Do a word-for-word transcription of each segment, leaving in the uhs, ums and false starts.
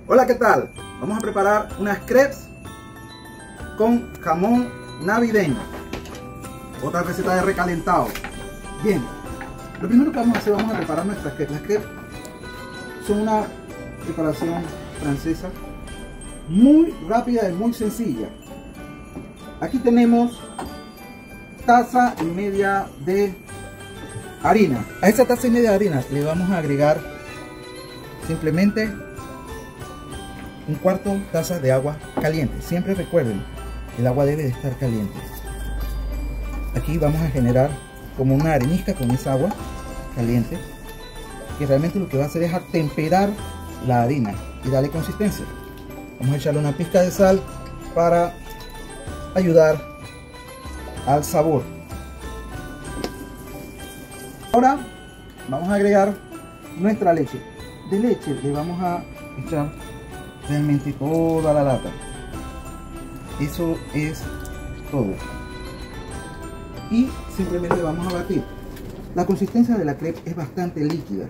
Hola, ¿qué tal? Vamos a preparar unas crepes con jamón navideño. Otra receta de recalentado. Bien, lo primero que vamos a hacer, vamos a preparar nuestras crepes. Las crepes son una preparación francesa muy rápida y muy sencilla. Aquí tenemos taza y media de harina. A esta taza y media de harina le vamos a agregar simplemente un cuarto taza de agua caliente. Siempre recuerden, el agua debe de estar caliente. Aquí vamos a generar como una arenisca con esa agua caliente, que realmente lo que va a hacer es atemperar la harina y darle consistencia. Vamos a echarle una pizca de sal para ayudar al sabor. Ahora vamos a agregar nuestra leche. De leche le vamos a echar realmente toda la lata. Eso es todo. Y simplemente vamos a batir. La consistencia de la crepe es bastante líquida.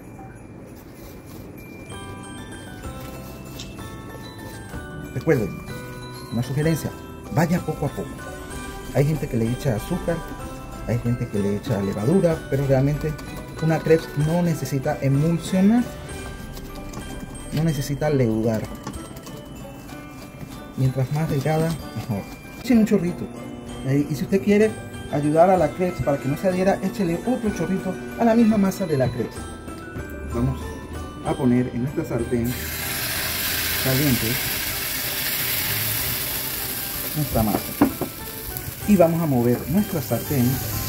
Recuerden, una sugerencia, vaya poco a poco. Hay gente que le echa azúcar, hay gente que le echa levadura, pero realmente una crepe no necesita emulsionar, no necesita leudar. Mientras más delgada, mejor. Echen un chorrito. Y si usted quiere ayudar a la crepe para que no se adhiera, échele otro chorrito a la misma masa de la crepe. Vamos a poner en nuestra sartén caliente nuestra masa. Y vamos a mover nuestra sartén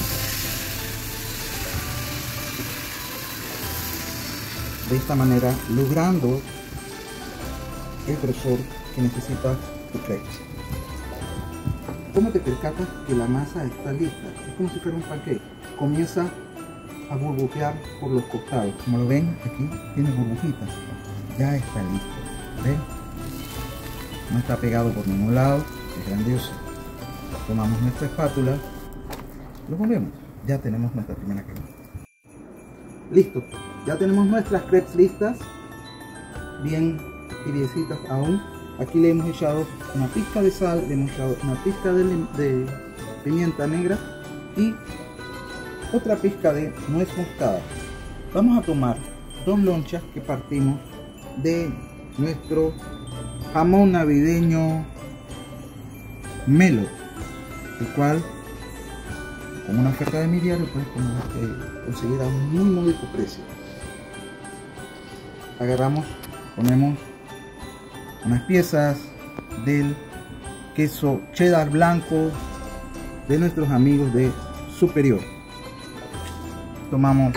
de esta manera, logrando el grosor que necesita tu crepe. ¿Cómo te percatas que la masa está lista? Es como si fuera un pancake. Comienza a burbujear por los costados. Como lo ven, aquí tiene burbujitas. Ya está listo. ¿Ven? No está pegado por ningún lado. Es grandioso. Tomamos nuestra espátula, lo movemos. Ya tenemos nuestra primera crema. Listo. Ya tenemos nuestras crepes listas. Bien tibiecitas aún. Aquí le hemos echado una pizca de sal, le hemos echado una pizca de, de pimienta negra y otra pizca de nuez moscada. Vamos a tomar dos lonchas que partimos de nuestro jamón navideño Melo, el cual con una oferta de mi diario puedes conseguir a un muy módico precio. Agarramos, ponemos unas piezas del queso cheddar blanco de nuestros amigos de Superior. Tomamos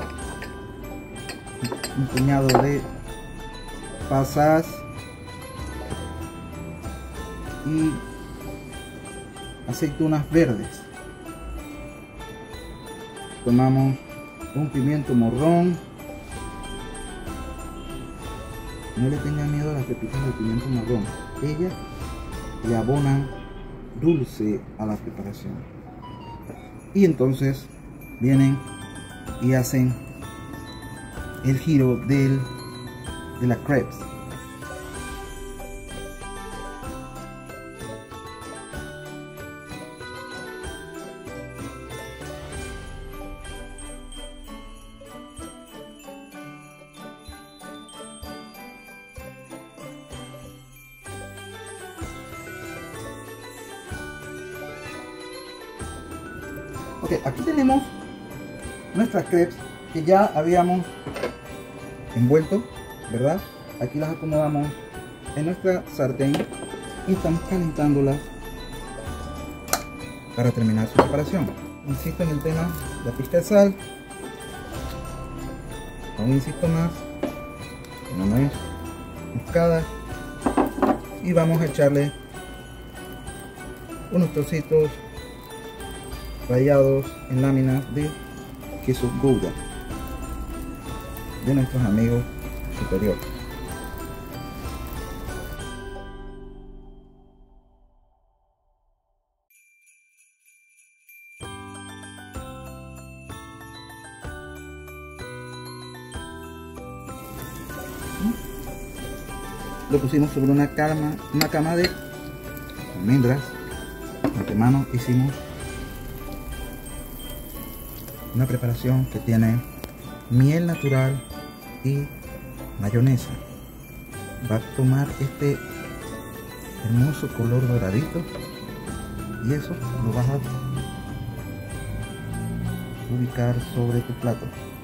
un puñado de pasas y aceitunas verdes. Tomamos un pimiento morrón. No le tengan miedo a las pepitas de pimiento marrón. Ellas le abonan dulce a la preparación. Y entonces vienen y hacen el giro del, de las crepes. Ok, aquí tenemos nuestras crepes que ya habíamos envuelto, ¿verdad? Aquí las acomodamos en nuestra sartén y estamos calentándolas para terminar su preparación. Insisto en el tema de la pizca de sal. Aún insisto más, una nuez moscada, y vamos a echarle unos trocitos rallados en láminas de queso Gouda de nuestros amigos Superior. lo pusimos sobre una cama, una cama de almendras. De antemano hicimos una preparación que tiene miel natural y mayonesa. Va a tomar este hermoso color doradito y eso lo vas a ubicar sobre tu plato.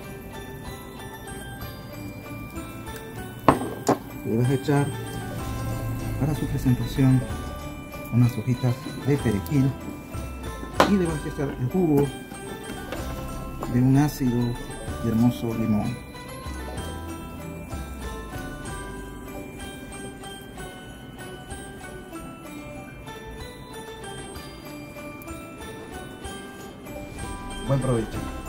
Le vas a echar para su presentación unas hojitas de perejil y le vas a echar el jugo de un ácido y hermoso limón. Buen provecho.